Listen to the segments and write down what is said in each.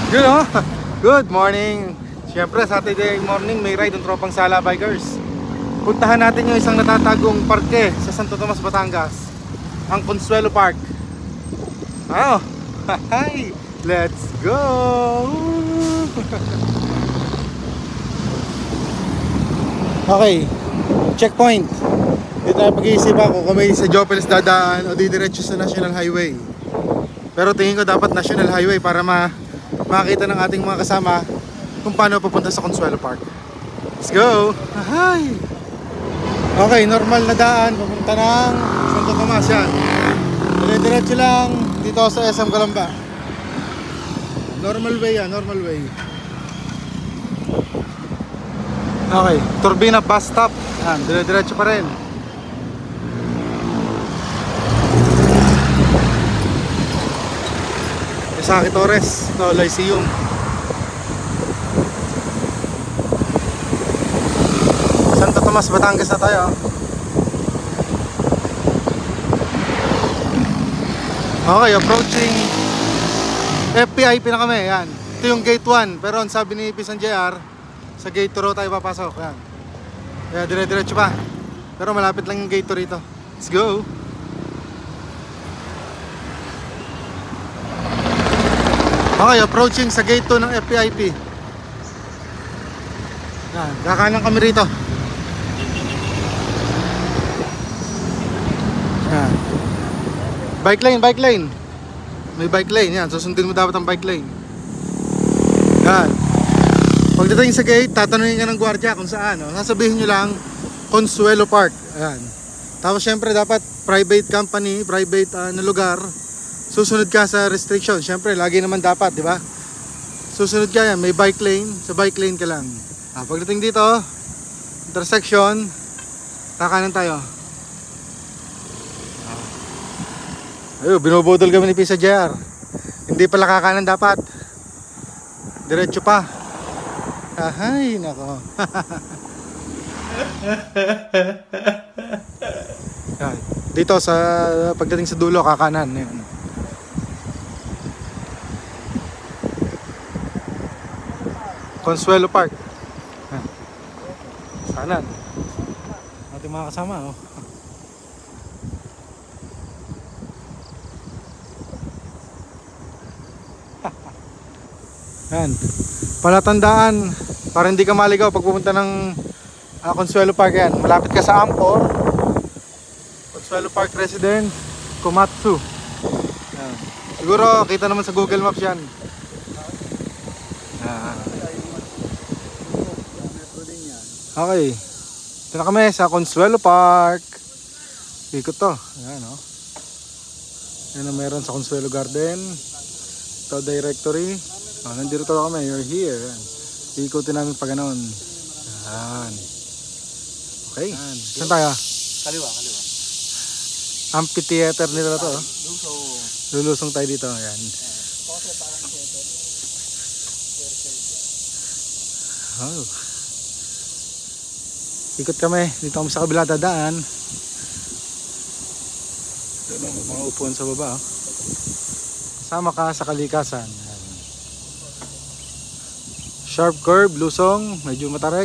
Yun o, good morning. Siyempre Saturday morning may ride ng Tropang Sala Bikers. Puntahan natin yung isang natatagong parke sa Santo Tomas, Batangas, ang Consuelo Park. Oh, hi, let's go. Okay, checkpoint. Dito na pag-iisip ako kung may sa Jopeles dadaan o didiretso sa National Highway. Pero tingin ko dapat National Highway para makita ng ating mga kasama kung paano papunta sa Consuelo Park. Let's go! Hi! Okay, normal na daan papunta ng Santo Tomas yan. Dire-diretso lang dito sa SM Calamba. Normal way yan, normal way. Okay, Turbina bus stop. Yan, dire-diretso pa rin. Isaki Torres, no, Lyceum. Santo Tomas, Batangas na tayo. Okay, approaching FPIP na kami, yan. Ito yung gate 1, pero ang sabi ni Pisan JR, sa gate 2 tayo papasok, yan. Kaya dire-diretso pa. Pero malapit lang yung gate 2 rito. Let's go! Okay, approaching sa gate 2 ng FPIP. Yan, kakanan kami rito. Yan. Bike lane, bike lane. May bike lane, yan. Susundin mo dapat ang bike lane. Yan. Pagdating sa gate, tatanungin ka ng gwardiya kung saan. Sasabihin nyo lang, Consuelo Park. Ayan. Tapos syempre dapat private company, private na lugar. Susunod ka sa restriction. Syempre, lagi naman dapat, di ba? Susunod ka yan, may bike lane. Sa bike lane ka lang. Pagdating dito, intersection, kakanan tayo. Ayun, binubudol kami ni Pisa JR. Hindi pala kakanan dapat. Diretso pa. Ay, nako. Dito sa pagdating sa dulo, kakanan. Yan. Consuelo Park. Kanan. Ating mga kasama, oh. Yan. Palatandaan para hindi ka maligaw pag pupunta ng Consuelo Park yan. Malapit ka sa Ampor. Consuelo Park Residence, Komatsu. Yan. Siguro kita naman sa Google Maps yan. Yan. Okay. Ito na kami sa Consuelo Park. Ikot to. Ayan, oh. Yan ang meron sa Consuelo Garden. Ito directory. Nandito kami. You're here. Ikutin namin pa ganoon. Yan. Okay. Yan. Saan tayo? Kaliwa, kaliwa. Amphitheater nila to. Lulusong tayo dito. Yan. Oh. Ikot kami. Dito kami sa kabila dadaan. Mga upuan sa baba. Sama ka sa kalikasan. Yan. Sharp curve, lusong, medyo matarek.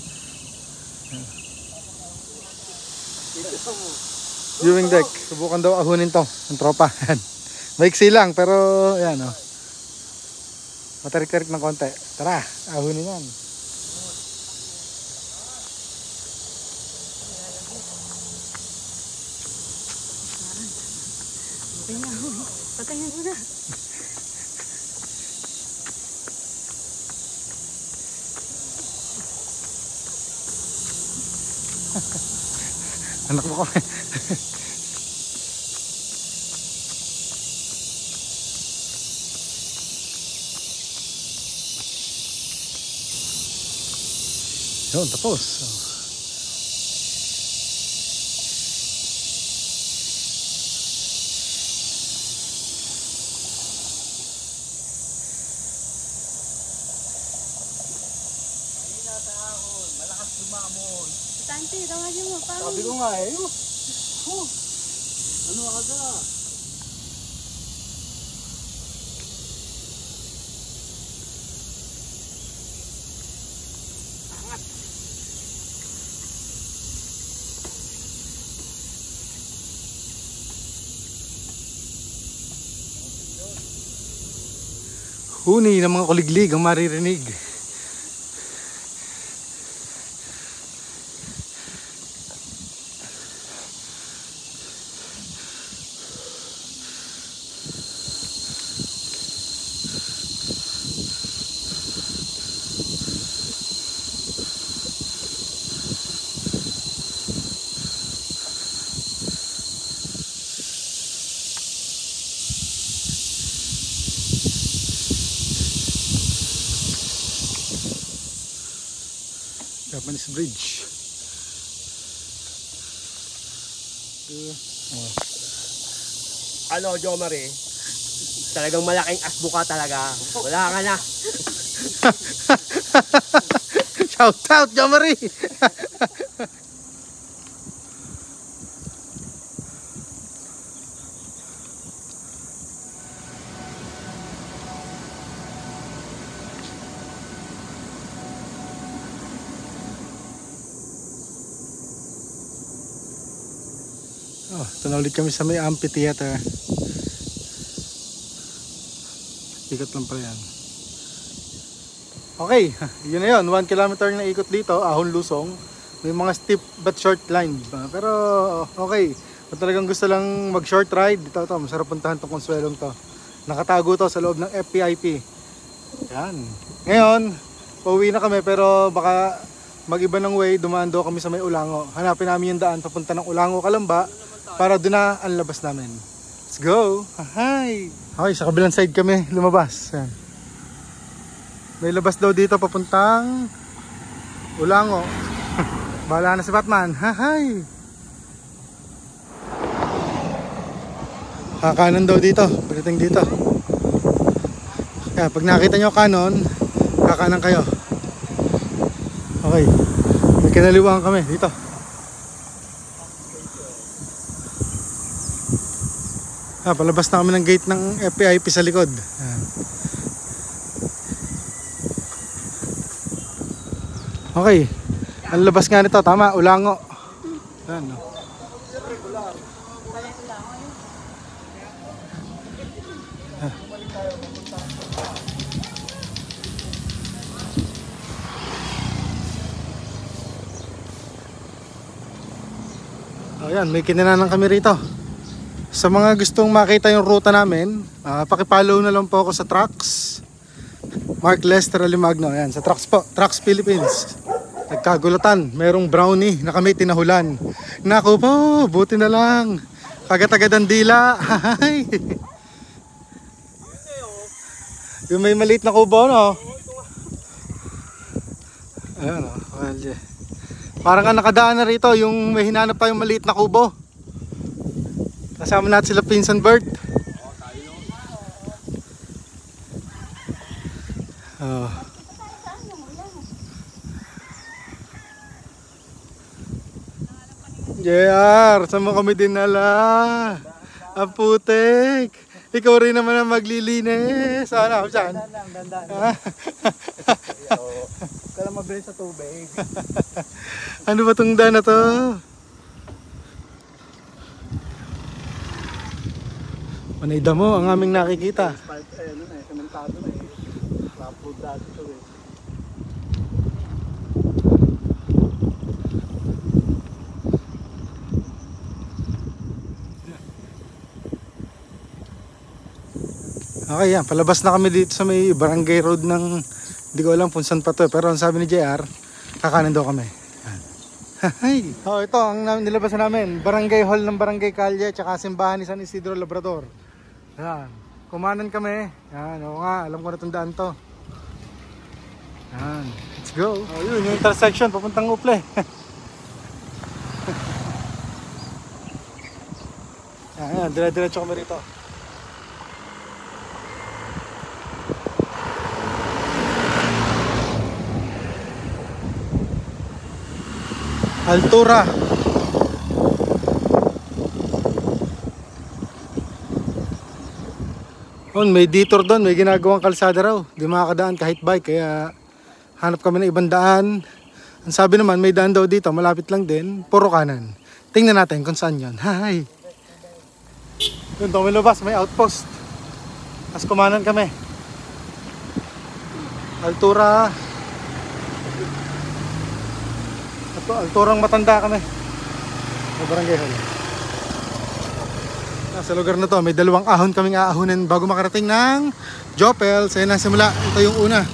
Viewing deck. Subukan daw ahunin to ng tropa. Maiksi lang pero yan, oh. Matarik-tarik ng konti. Tara, ahunin yan. Patayin mo na. Anak mo kami. Yun, tapos. Malakas lumamon. Tante, tawagin mo. Paano? Sabi ko nga eh. Ano aga? Huni ng mga kuliglig ang maririnig. Japanese Bridge. Ano, Jomari? Talagang malaking asbo ka talaga. Wala ka na. Shout out, Jomari! Oh, ito na ulit kami sa may amphitheater. Ikot lang pala yan. Okay, yun na yun. 1 kilometer na ikot dito, Ahon Lusong. May mga steep but short line. Pero okay, kung talagang gusto lang mag short ride, dito to, masarap puntahan itong Consuelong to. Nakatago to sa loob ng FPIP. Yan. Ngayon, pauwi na kami pero baka mag-iba ng way, dumaan daw kami sa may Ulango. Hanapin namin yung daan papunta ng Ulango, Kalamba, para doon na ang labas namin. Let's go! Hi! Okay, sa kabilang side kami lumabas. Yan. May labas daw dito papuntang Ulango. Bahala na si Batman. Hi! Kakanan daw dito, pagdating dito. Kaya pag nakita nyo kanon, kakanan kayo. Okay, may kinaliwaan kami dito. Palabas na kami ng gate ng FPIP sa likod. Okay, ang labas nga nito, tama, Ulango. Ayan, no? Ayan, may kinananan kami rito. Sa mga gustong makita yung ruta namin, pakipollow na lang po ako sa Trucks. Mark Lester Alimagno. Ayan, sa Trucks po, Trucks Philippines. Nagkagulatan, merong brownie na kami tinahulan. Naku po, buti na lang. Kagat-agad ang dila. Yung may maliit na kubo, no? Ayan, o. Parang nga nakadaan na rito, yung may hinanap tayong maliit na kubo. Kasama natin sila Pinsan Bert. Oh. JR, saan mo kami dinala? Ang putik. Ikaw rin naman ang maglilinis. Sana ako saan? Dandan. Kala mabilis sa tubig. Ano ba itong daan na to? Panayda mo ang aming nakikita. Ano na eh, sementado na eh. Tapos dati ito eh. Okay, yan. Palabas na kami dito sa may barangay road ng, hindi ko alam kung saan pa to. Pero ang sabi ni JR, kakanan daw kami. Hi. Oh, ito ang nilabasan namin. Barangay hall ng Barangay Calye, tsaka simbahan ni San Isidro Labrador. Yan. Kumanan kami. Yan. Oo nga, alam ko na itong daan to. Yan. Let's go. Oh, yun, yung intersection, papuntang Uple. Yan, dire-diretso kami rito. Altura. May detour doon, may ginagawang kalsada raw. Di makakadaan kahit bike, kaya hanap kami ng ibang daan. Ang sabi naman, may daan daw dito, malapit lang din, puro kanan. Tingnan natin kung saan yun. Hi! Doon may labas, may outpost. Tapos kumanan kami. Altura. Alturang matanda kami. Sa Barangay Hall. Sa lugar na to, may dalawang ahon kaming aahonin bago makarating ng Jopel. Sa na simula, ito yung una.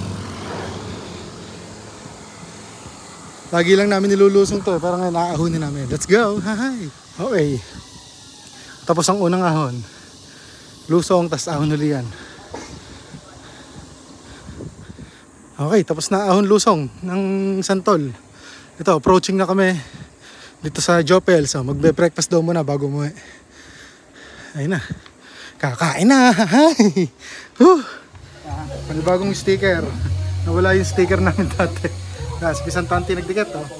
Lagi lang namin nilulusong to, pero ngayon aahonin namin. Let's go! Hi! Okay. Tapos ang unang ahon. Lusong, tas ahon uli yan. Okay, tapos na ahon lusong ng Santol. Ito, approaching na kami dito sa Jopel. So, magbe-breakfast daw muna bago umuwi. Ayun na. Kakain na! Hi! Panibagong sticker. Nawala yung sticker namin dati. Si Pisantanti nagdikit, oh.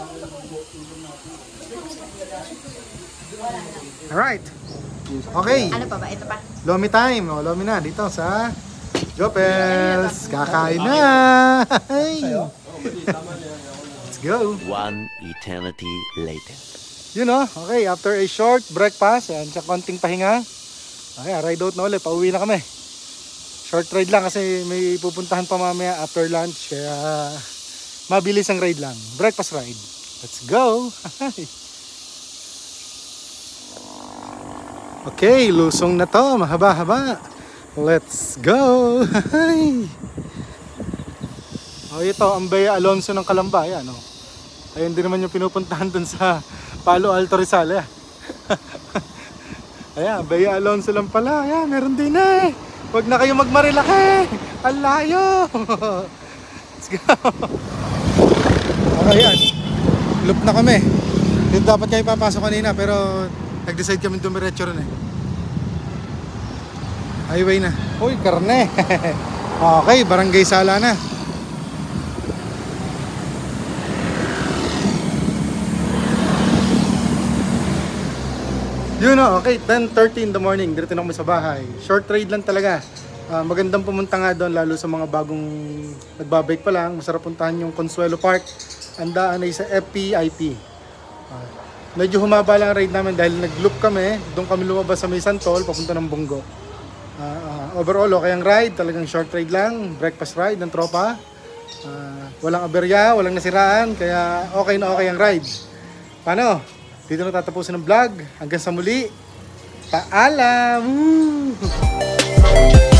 Alright. Okay. Ano pa ba? Ito pa? Lomi time. O, Lomi na. Dito sa Jopels. Kakain na. Hey. Let's go. One eternity later. You know, okay. After a short breakfast, yan, sa konting pahinga. Okay, ride out na ulit. Pauwi na kami. Short ride lang kasi may pupuntahan pa mamaya after lunch. Kaya mabilis ang ride lang. Breakfast ride. Let's go. Okay, lusong na to. Mahaba-haba. Let's go. Oh, ito ang Bea Alonso ng Calamba. Ayan, oh. Ayun din naman yung pinupuntahan dun sa Palo Alto Rizal. Ayan. Ayan, Bea Alonso lang pala. Ayan, meron din eh. Huwag na kayo magmarilaki. Ang layo. Let's go. Okay, ayan. Loop na kami. Dito dapat kayo papasok kanina pero nag-decide kami dumiretso rin eh. Highway na. Uy, karne. Okay, Barangay Sala na. Yun o, okay, 10:30 in the morning. Dito na kami sa bahay. Short ride lang talaga. Magandang pumunta nga doon, lalo sa mga bagong nagbabike pa lang. Masarap puntahan yung Consuelo Park. Ang daan ay sa FPIP. Medyo humaba lang ang ride namin dahil nag-loop kami. Doon kami lumabas sa May Santol, papunta ng Bungo. Overall, okay ang ride. Talagang short ride lang. Breakfast ride ng tropa. Walang aberya, walang nasiraan. Kaya okay na okay ang ride. Paano? Dito na tatapusin ang vlog. Hanggang sa muli. Paalam! Woo!